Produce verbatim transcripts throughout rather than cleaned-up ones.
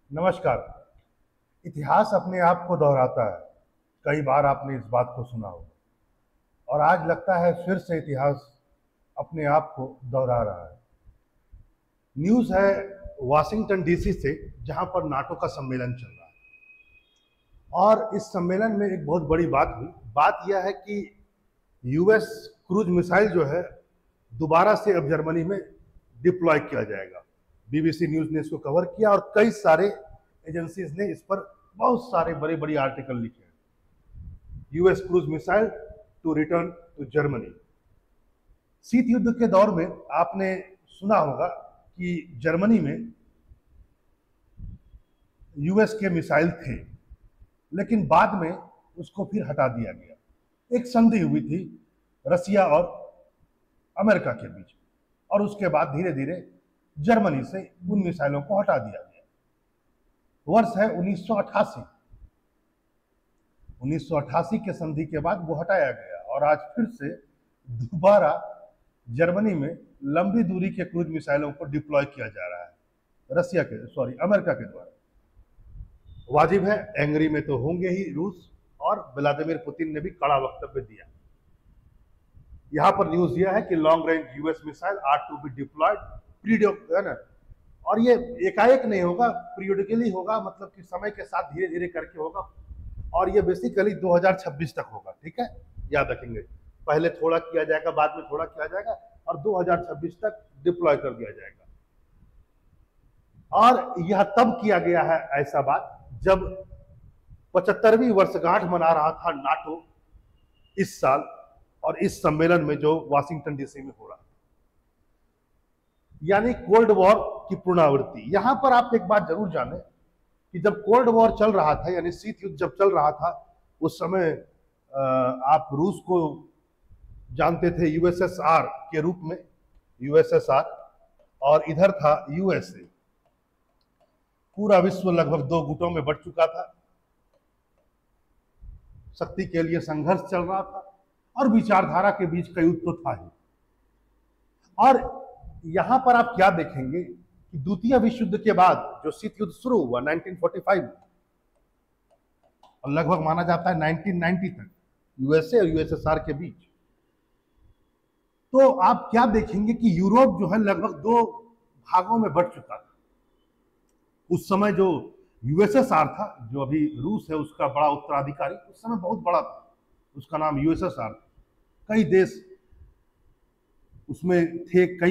नमस्कार। इतिहास अपने आप को दोहराता है। कई बार आपने इस बात को सुना होगा और आज लगता है फिर से इतिहास अपने आप को दोहरा रहा है। न्यूज़ है वाशिंगटन डीसी से, जहां पर नाटो का सम्मेलन चल रहा है और इस सम्मेलन में एक बहुत बड़ी बात हुई। बात यह है कि यूएस क्रूज मिसाइल जो है दोबारा से अब जर्मनी में डिप्लॉय किया जाएगा। बीबीसी न्यूज़ ने इसको कवर किया और कई सारे एजेंसीज ने इस पर बहुत सारे बड़े बड़े आर्टिकल लिखे हैं। US cruise missile to return to Germany. शीत युद्ध के दौर में आपने सुना होगा कि जर्मनी में यूएस के मिसाइल थे, लेकिन बाद में उसको फिर हटा दिया गया। एक संधि हुई थी रसिया और अमेरिका के बीच और उसके बाद धीरे धीरे जर्मनी से उन मिसाइलों को हटा दिया गया। वर्ष है उन्नीस सौ अठासी। उन्नीस सौ अठासी के संधि के बाद वो हटाया गया और आज फिर से दोबारा जर्मनी में लंबी दूरी के क्रूज मिसाइलों को डिप्लॉय किया जा रहा है रसिया के सॉरी अमेरिका के द्वारा। वाजिब है, एंग्री में तो होंगे ही रूस, और व्लादिमीर पुतिन ने भी कड़ा वक्तव्य दिया। यहां पर न्यूज यह है कि long range US missile are to be deployed period, है ना, और ये एकाएक नहीं होगा, पीरियडिकली होगा, मतलब कि समय के साथ धीरे धीरे करके होगा और ये बेसिकली दो हज़ार छब्बीस तक होगा। ठीक है, याद रखेंगे, पहले थोड़ा किया जाएगा, बाद में थोड़ा किया जाएगा और दो हज़ार छब्बीस तक डिप्लॉय कर दिया जाएगा। और यह तब किया गया है ऐसा बात जब पचहत्तरवीं वर्षगांठ मना रहा था नाटो इस साल, और इस सम्मेलन में जो वाशिंगटन डीसी में हो रहा था, यानी कोल्ड वॉर की पुनरावृत्ति। यहां पर आप एक बात जरूर जानें कि जब कोल्ड वॉर चल रहा था, यानी शीत युद्ध जब चल रहा था, उस समय आप रूस को जानते थे यूएसएसआर के रूप में, यूएसएसआर, और इधर था यूएसए। पूरा विश्व लगभग दो गुटों में बंट चुका था, शक्ति के लिए संघर्ष चल रहा था और विचारधारा के बीच का युद्ध तो था ही। और यहां पर आप क्या देखेंगे कि द्वितीय विश्व युद्ध के बाद जो शीत युद्ध शुरू हुआ उन्नीस सौ पैंतालीस में और लगभग माना जाता है उन्नीस सौ नब्बे तक यूएसए और यूएसएसआर के बीच, तो आप क्या देखेंगे कि यूरोप जो है लगभग दो भागों में बंट चुका था। उस समय जो यूएसएसआर था, जो अभी रूस है उसका बड़ा उत्तराधिकारी, उस समय बहुत बड़ा था, उसका नाम यूएसएसआर। कई देश उसमें थे, कई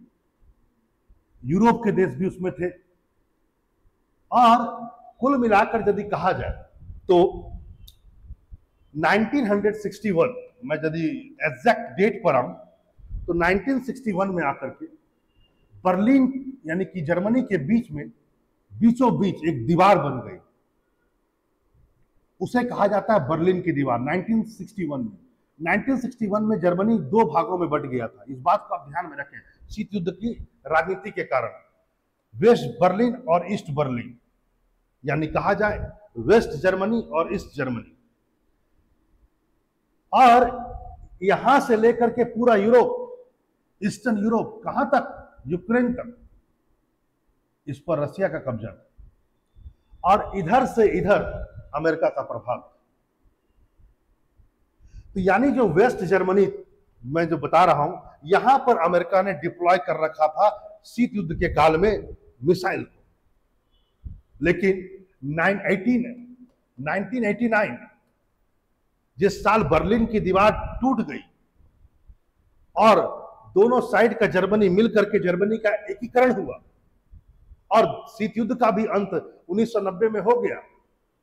यूरोप के देश भी उसमें थे। और कुल मिलाकर यदि कहा जाए तो उन्नीस सौ इकसठ, मैं यदि एग्जैक्ट डेट पर आऊं तो उन्नीस सौ इकसठ में आकर के बर्लिन यानी कि जर्मनी के बीच में बीचों बीच एक दीवार बन गई। उसे कहा जाता है बर्लिन की दीवार। उन्नीस सौ इकसठ में उन्नीस सौ इकसठ में जर्मनी दो भागों में बंट गया था। इस बात को आप ध्यान में रखें, शीत युद्ध की राजनीति के कारण। वेस्ट बर्लिन और ईस्ट बर्लिन, यानी कहा जाए वेस्ट जर्मनी और ईस्ट जर्मनी। और यहां से लेकर के पूरा यूरोप, ईस्टर्न यूरोप, कहां तक, यूक्रेन तक, इस पर रसिया का कब्जा था और इधर से इधर अमेरिका का प्रभाव। तो यानी जो वेस्ट जर्मनी मैं जो बता रहा हूं, यहां पर अमेरिका ने डिप्लॉय कर रखा था शीत युद्ध के काल में मिसाइल को। लेकिन उन्नीस सौ नवासी, जिस साल बर्लिन की दीवार टूट गई और दोनों साइड का जर्मनी मिलकर के जर्मनी का एकीकरण हुआ और शीत युद्ध का भी अंत उन्नीस सौ नब्बे में हो गया,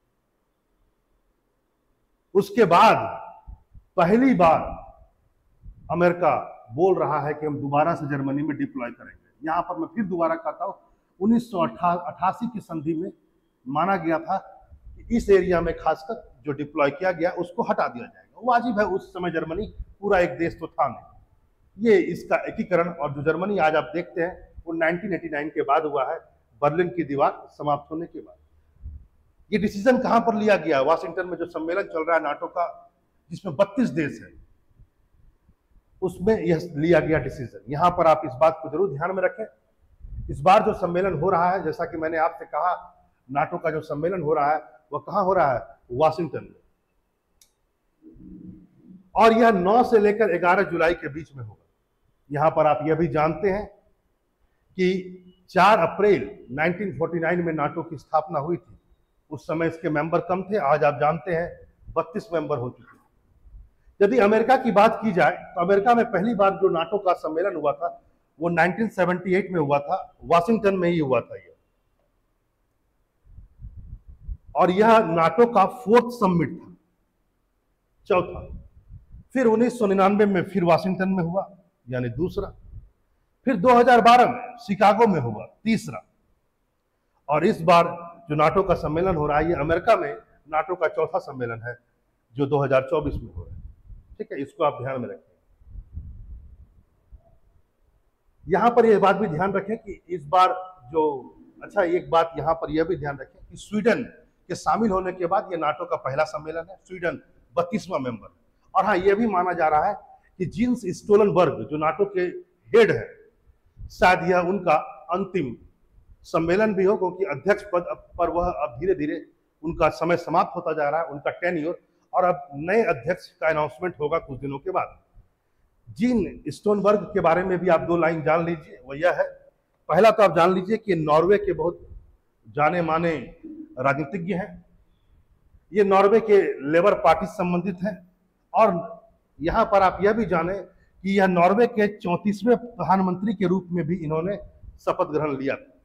उसके बाद पहली बार अमेरिका बोल रहा है कि हम दोबारा से जर्मनी में डिप्लॉय करेंगे। यहां पर मैं फिर दोबारा कहता हूं, उन्नीस सौ अठासी की संधि में माना गया था कि इस एरिया में खासकर जो डिप्लॉय किया गया उसको हटा दिया जाएगा। वाजिब है, उस समय जर्मनी पूरा एक देश तो था नहीं। ये इसका एकीकरण, और जो जर्मनी आज आप देखते हैं वो उन्नीस सौ नवासी के बाद हुआ है, बर्लिन की दीवार समाप्त होने के बाद। ये डिसीजन कहां पर लिया गया? वाशिंगटन में जो सम्मेलन चल रहा है नाटो का, जिसमें बत्तीस देश है, उसमें यह लिया गया डिसीजन। यहां पर आप इस बात को जरूर ध्यान में रखें। इस बार जो सम्मेलन हो रहा है, जैसा कि मैंने आपसे कहा, नाटो का जो सम्मेलन हो रहा है वह कहां हो रहा है? वाशिंगटन में। और यह नौ से लेकर ग्यारह जुलाई के बीच में होगा। यहां पर आप यह भी जानते हैं कि चार अप्रैल उन्नीस सौ उनचास में नाटो की स्थापना हुई थी। उस समय इसके मेंबर कम थे, आज आप जानते हैं बत्तीस मेंबर हो चुके हैं। यदि अमेरिका की बात की जाए तो अमेरिका में पहली बार जो नाटो का सम्मेलन हुआ था वो उन्नीस सौ अठहत्तर में हुआ था, वाशिंगटन में ही हुआ था यह। और यह नाटो का फोर्थ समिट था, चौथा। फिर उन्नीस सौ निन्यानवे में फिर वाशिंगटन में हुआ, यानी दूसरा। फिर दो हज़ार बारह में शिकागो में हुआ, तीसरा। और इस बार जो नाटो का सम्मेलन हो रहा है ये अमेरिका में नाटो का चौथा सम्मेलन है जो दो हज़ार चौबीस में हो रहा है। ठीक है, इसको आप ध्यान में रखें। यहां पर यह बात भी ध्यान रखें कि इस बार जो अच्छा एक बात यहां पर यह भी ध्यान रखें कि स्वीडन के शामिल होने के बाद यह नाटो का पहला सम्मेलन है। स्वीडन बत्तीसवां मेंबर। और हाँ, यह भी माना जा रहा है कि जीन्स स्टोलनबर्ग जो नाटो के हेड है, शायद यह उनका अंतिम सम्मेलन भी हो, क्योंकि अध्यक्ष पद पर वह अब धीरे धीरे उनका समय समाप्त होता जा रहा है, उनका टेन्योर। और अब नए अध्यक्ष का अनाउंसमेंट होगा कुछ दिनों के बाद। जीन स्टोनबर्ग के बारे में भी आप दो लाइन जान लीजिए, वो यह है। पहला तो आप जान लीजिए कि नॉर्वे के बहुत जाने माने राजनीतिज्ञ हैं। ये नॉर्वे के लेबर पार्टी से संबंधित हैं। और यहां पर आप यह भी जाने कि यह नॉर्वे के चौंतीसवें प्रधानमंत्री के रूप में भी इन्होंने शपथ ग्रहण लिया था।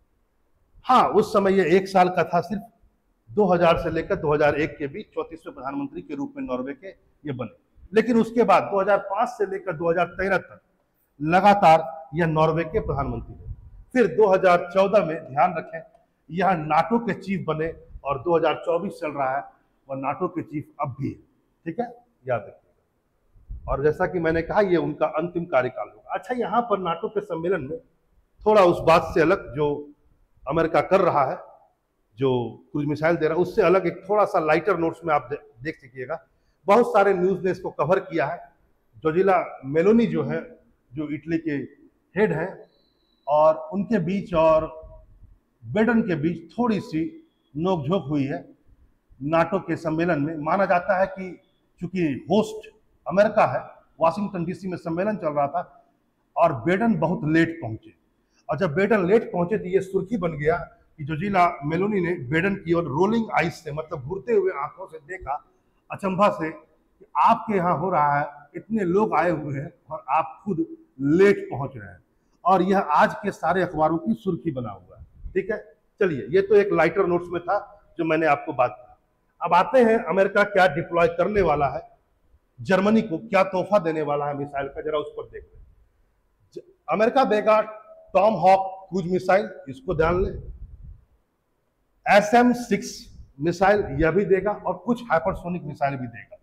हाँ, उस समय यह एक साल का था सिर्फ। दो हज़ार से लेकर दो हज़ार एक के बीच चौंतीसवें प्रधानमंत्री के रूप में नॉर्वे के ये बने। लेकिन उसके बाद दो हज़ार पाँच से लेकर दो हज़ार तेरह तक लगातार यह नॉर्वे के प्रधानमंत्री रहे। फिर दो हज़ार चौदह में ध्यान रखें यह नाटो के चीफ बने, और दो हज़ार चौबीस चल रहा है वह नाटो के चीफ अब भी है। ठीक है, याद रखिएगा। और जैसा कि मैंने कहा ये उनका अंतिम कार्यकाल होगा। अच्छा, यहाँ पर नाटो के सम्मेलन में थोड़ा उस बात से अलग जो अमेरिका कर रहा है, जो क्रूज मिसाइल दे रहा है, उससे अलग एक थोड़ा सा लाइटर नोट्स में आप देख सकिएगा। बहुत सारे न्यूज ने इसको कवर किया है। जोर्जिया मेलोनी जो है, जो इटली के हेड हैं, और उनके बीच और बाइडेन के बीच थोड़ी सी नोकझोंक हुई है नाटो के सम्मेलन में। माना जाता है कि चूंकि होस्ट अमेरिका है, वाशिंगटन डीसी में सम्मेलन चल रहा था और बाइडेन बहुत लेट पहुंचे। और जब बाइडेन लेट पहुंचे तो ये सुर्खी बन गया कि जोर्जिया मेलोनी ने बाइडेन की ओर रोलिंग आइज से, मतलब घूरते हुए आंखों से देखा, अचंभा से, कि आपके यहाँ हो रहा है, इतने लोग आए हुए हैं और आप खुद लेट पहुंच रहे हैं। और यह आज के सारे अखबारों की सुर्खी बना हुआ है। ठीक है, चलिए, ये तो एक लाइटर नोट्स में था जो मैंने आपको बात की। अब आते हैं अमेरिका क्या डिप्लॉय करने वाला है, जर्मनी को क्या तोहफा देने वाला है मिसाइल का, जरा उस पर देख लें। अमेरिका देगा टॉम हॉक क्रूज मिसाइल, इसको ध्यान लें। एस एम सिक्स मिसाइल यह भी देगा, और कुछ हाइपरसोनिक मिसाइल भी देगा।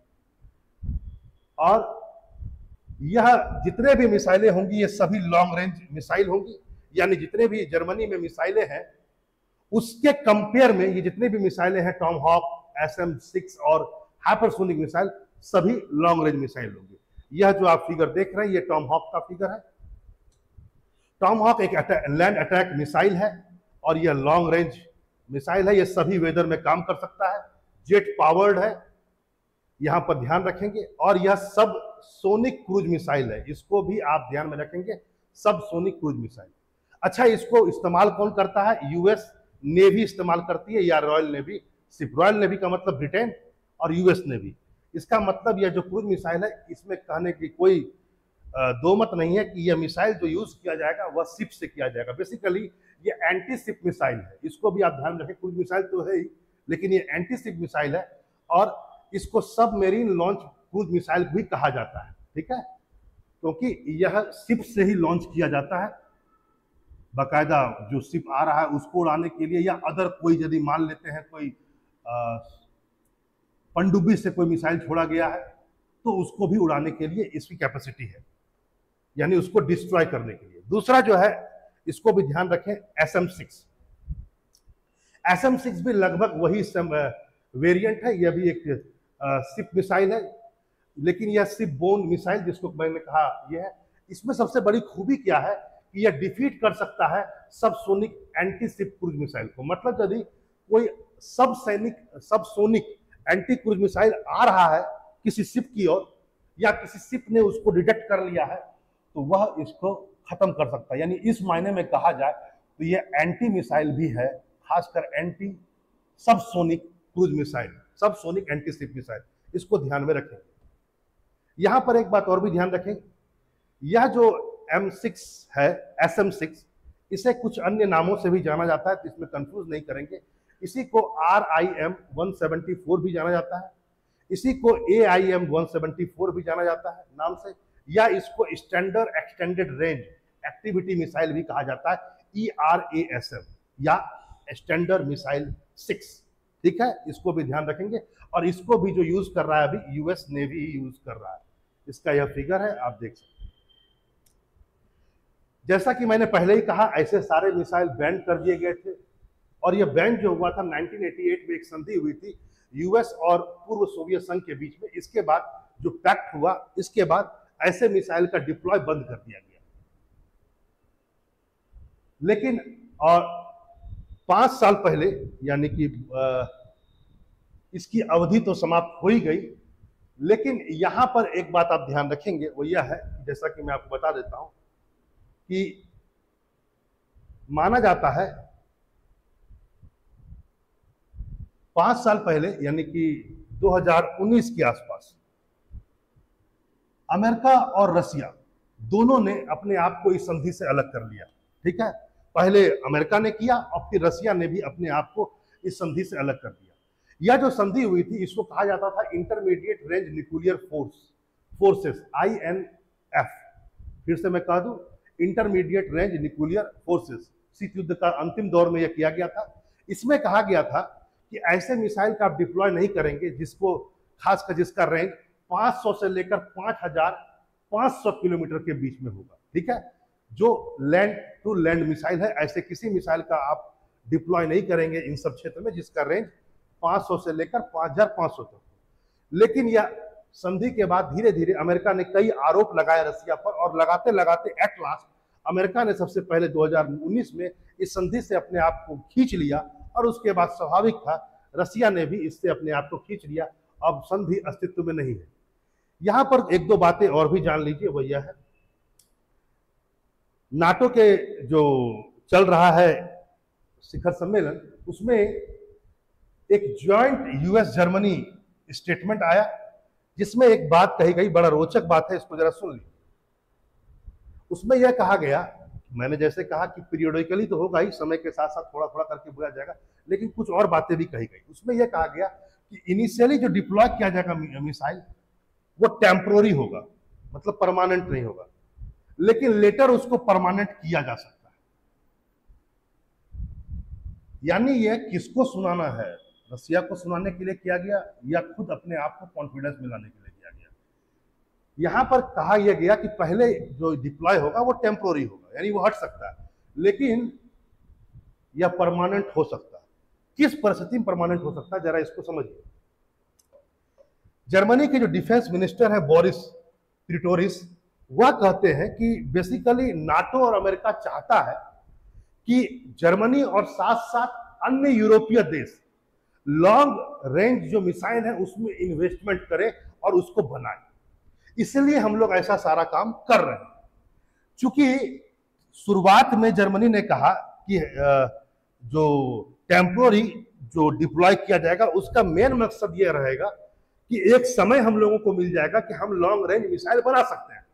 और यह जितने भी मिसाइलें होंगी ये सभी लॉन्ग रेंज मिसाइल होंगी, यानी जितने भी जर्मनी में मिसाइलें हैं उसके कंपेयर में ये जितने भी मिसाइलें हैं, Tomahawk, S M six और हाइपरसोनिक मिसाइल, सभी लॉन्ग रेंज मिसाइल होंगे। यह जो आप फिगर देख रहे हैं ये टॉम हॉक का फिगर है। टॉम हॉक एक लैंड अटैक मिसाइल है और यह लॉन्ग रेंज मिसाइल है। यह सभी वेदर में काम कर सकता है, जेट पावर्ड है, यहां पर ध्यान रखेंगे। और यह सब सोनिक क्रूज मिसाइल है, इसको भी आप ध्यान में रखेंगे, सब सोनिक क्रूज मिसाइल। अच्छा, इसको इस्तेमाल कौन करता है? यूएस नेवी इस्तेमाल करती है, या रॉयल नेवी। सिर्फ रॉयल नेवी का मतलब ब्रिटेन और यूएस नेवी। इसका मतलब यह जो क्रूज मिसाइल है इसमें कहने की कोई दो मत नहीं है कि यह मिसाइल जो यूज किया जाएगा वह शिप से किया जाएगा। बेसिकली ये एंटी शिप मिसाइल है, इसको भी आप ध्यान रखें। क्रूज मिसाइल तो है ही, लेकिन ये एंटी शिप मिसाइल है और इसको सबमेरीन लॉन्च क्रूज मिसाइल भी कहा जाता है। ठीक है, क्योंकि यह शिप से ही लॉन्च किया जाता है। बाकायदा जो शिप आ रहा है उसको उड़ाने के लिए, या अदर कोई यदि मान लेते हैं कोई पनडुब्बी से कोई मिसाइल छोड़ा गया है तो उसको भी उड़ाने के लिए इसकी कैपेसिटी है, यानी उसको डिस्ट्रॉय करने के लिए। दूसरा जो है, इसको भी ध्यान रखें, S M six. S M six भी लगभग वही वेरिएंट है, यह भी एक शिप मिसाइल है, लेकिन यह शिप बोन मिसाइल जिसको मैंने कहा यह है। इसमें सबसे बड़ी खूबी क्या है कि यह डिफीट कर सकता है subsonic anti ship cruise missile को। मतलब यदि कोई सब सैनिक subsonic anti cruise missile आ रहा है किसी शिप की ओर, या किसी शिप ने उसको डिटेक्ट कर लिया है, तो वह इसको खत्म कर सकता है। यानी इस मायने में कहा जाए तो ये एंटी मिसाइल भी है, खासकर anti subsonic cruise missile, subsonic anti ship missile, इसको ध्यान में रखें। यहां पर एक बात और भी ध्यान रखें, यह जो एम सिक्स है, एस एम सिक्स, इसे कुछ अन्य नामों से भी जाना जाता है, तो इसमें कंफ्यूज नहीं करेंगे। इसी को R I M one seventy four भी जाना जाता है, इसी को A I M one seventy four भी जाना जाता है नाम से, या इसको standard extended range activity missile भी कहा जाता है, E R A S M, या स्टैंडर्ड मिसाइल सिक्स। ठीक है, इसको भी ध्यान रखेंगे। और इसको भी जो यूज कर रहा है अभी यूएस नेवी ही यूज कर रहा है। इसका यह फिगर है, आप देख सकते हैं। जैसा कि मैंने पहले ही कहा, ऐसे सारे मिसाइल बैन कर दिए गए थे, और यह बैन जो हुआ था नाइनटीन एटी एट में एक संधि हुई थी यूएस और पूर्व सोवियत संघ के बीच में। इसके बाद जो पैक्ट हुआ, इसके बाद ऐसे मिसाइल का डिप्लॉय बंद कर दिया गया। लेकिन और पांच साल पहले, यानी कि इसकी अवधि तो समाप्त हो ही गई, लेकिन यहां पर एक बात आप ध्यान रखेंगे, वो यह है, जैसा कि मैं आपको बता देता हूं, कि माना जाता है पांच साल पहले, यानी कि दो हज़ार उन्नीस के आसपास, अमेरिका और रसिया दोनों ने अपने आप को इस संधि से अलग कर लिया। ठीक है, पहले अमेरिका ने किया और फिर रसिया ने भी अपने आप को इस संधि से अलग कर दिया। यह जो संधि हुई थी, इसको कहा जाता था intermediate range nuclear force forces, I N F. फिर से मैं कह दूं, इंटरमीडिएट रेंज न्यूक्लियर फोर्सेस। शीत युद्ध का अंतिम दौर में यह किया गया था। इसमें कहा गया था कि ऐसे मिसाइल का आप डिप्लॉय नहीं करेंगे जिसको खासकर जिसका रेंज पाँच सौ से लेकर पाँच हज़ार पाँच सौ किलोमीटर के बीच में होगा। ठीक है, जो लैंड टू लैंड मिसाइल है, ऐसे किसी मिसाइल का आप डिप्लॉय नहीं करेंगे इन सब क्षेत्र में जिसका रेंज पाँच सौ से लेकर पाँच हज़ार पाँच सौ तक। लेकिन यह संधि के बाद धीरे धीरे अमेरिका ने कई आरोप लगाए रसिया पर, और लगाते लगाते एट लास्ट अमेरिका ने सबसे पहले दो हज़ार उन्नीस में इस संधि से अपने आप को खींच लिया, और उसके बाद स्वाभाविक था रसिया ने भी इससे अपने आप को खींच लिया। अब संधि अस्तित्व में नहीं है। यहां पर एक दो बातें और भी जान लीजिए, वो यह है, नाटो के जो चल रहा है शिखर सम्मेलन, उसमें एक ज्वाइंट यूएस जर्मनी स्टेटमेंट आया, जिसमें एक बात कही गई, बड़ा रोचक बात है, इसको जरा सुन लीजिए। उसमें यह कहा गया, मैंने जैसे कहा कि पीरियोडिकली तो होगा ही, समय के साथ साथ थोड़ा थोड़ा करके बोला जाएगा, लेकिन कुछ और बातें भी कही गई। उसमें यह कहा गया कि इनिशियली जो डिप्लॉय किया जाएगा मिसाइल, वो टेम्पोररी होगा, मतलब परमानेंट नहीं होगा, लेकिन लेटर उसको परमानेंट किया जा सकता है। यानी यह किसको सुनाना है, रसिया को सुनाने के लिए किया गया या खुद अपने आप को कॉन्फिडेंस में लाने के लिए किया गया। यहां पर कहा यह गया कि पहले जो डिप्लॉय होगा वो टेम्पोररी होगा, यानी वो हट सकता है, लेकिन यह परमानेंट हो सकता है। किस परिस्थिति में परमानेंट हो सकता है, जरा इसको समझिए। जर्मनी के जो डिफेंस मिनिस्टर है बोरिस पिस्टोरियस, वह कहते हैं कि बेसिकली नाटो और अमेरिका चाहता है कि जर्मनी और साथ साथ अन्य यूरोपीय देश लॉन्ग रेंज जो मिसाइल है उसमें इन्वेस्टमेंट करें और उसको बनाए। इसलिए हम लोग ऐसा सारा काम कर रहे हैं। चूंकि शुरुआत में जर्मनी ने कहा कि जो टेम्पोररी जो डिप्लॉय किया जाएगा उसका मेन मकसद यह रहेगा कि एक समय हम लोगों को मिल जाएगा कि हम लॉन्ग रेंज मिसाइल बना सकते हैं,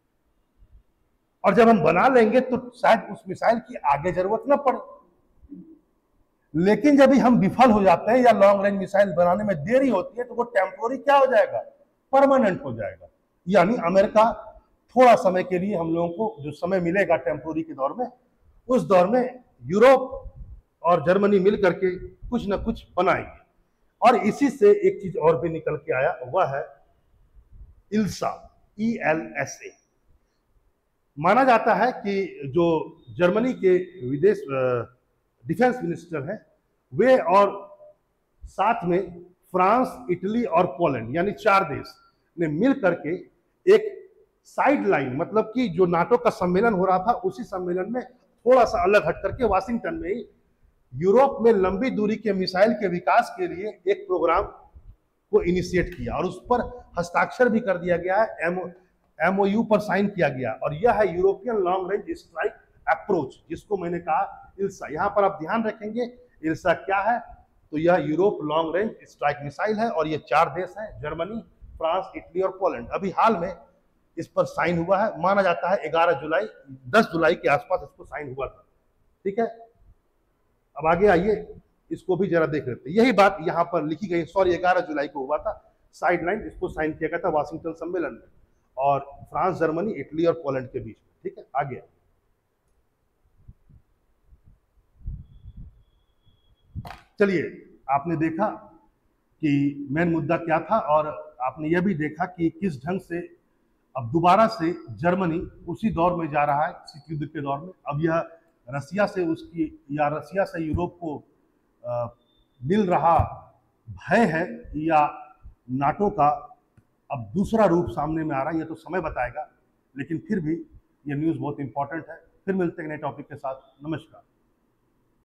और जब हम बना लेंगे तो शायद उस मिसाइल की आगे जरूरत न पड़े। लेकिन जब भी हम विफल हो जाते हैं या लॉन्ग रेंज मिसाइल बनाने में देरी होती है, तो वो टेम्पोररी क्या हो जाएगा, परमानेंट हो जाएगा। यानी अमेरिका थोड़ा समय के लिए हम लोगों को जो समय मिलेगा टेम्पोररी के दौर में, उस दौर में यूरोप और जर्मनी मिल करके कुछ ना कुछ बनाएंगे। और इसी से एक चीज और भी निकल के आया, वह है इल्सा, ई एल एस ए। माना जाता है कि जो जर्मनी के विदेश डिफेंस मिनिस्टर हैं, वे और साथ में फ्रांस, इटली और पोलैंड, यानी चार देश ने मिल करके एक साइड लाइन, मतलब कि जो नाटो का सम्मेलन हो रहा था उसी सम्मेलन में थोड़ा सा अलग हट करके वाशिंगटन में ही यूरोप में लंबी दूरी के मिसाइल के विकास के लिए एक प्रोग्राम को इनिशिएट किया और उस पर हस्ताक्षर भी कर दिया गया है, एमओ एमओयू पर साइन किया गया, और यह है European long range strike approach, जिसको मैंने कहा इल्सा। यहां पर आप ध्यान रखेंगे इल्सा क्या है, तो यह Europe long range strike missile है, और ये चार देश हैं, जर्मनी, फ्रांस, इटली और पोलैंड। अभी हाल में इस पर साइन हुआ है, माना जाता है ग्यारह जुलाई दस जुलाई के आसपास इसको साइन हुआ था। ठीक है, अब आगे आइए, इसको भी जरा देख लेते हैं। यही बात यहां पर लिखी गई, सॉरी ग्यारह जुलाई को हुआ था साइड लाइन, इसको साइन किया गया था वाशिंगटन सम्मेलन में, और फ्रांस, जर्मनी, इटली और पोलैंड के बीच में। ठीक है, आगे चलिए, आपने देखा कि मेन मुद्दा क्या था, और आपने यह भी देखा कि किस ढंग से अब दोबारा से जर्मनी उसी दौर में जा रहा है, शीत युद्ध के दौर में। अब यह रसिया से उसकी या रसिया से यूरोप को आ, मिल रहा भय है, या नाटो का अब दूसरा रूप सामने में आ रहा है, यह तो समय बताएगा, लेकिन फिर भी यह न्यूज़ बहुत इंपॉर्टेंट है। फिर मिलते हैं नए टॉपिक के साथ। नमस्कार।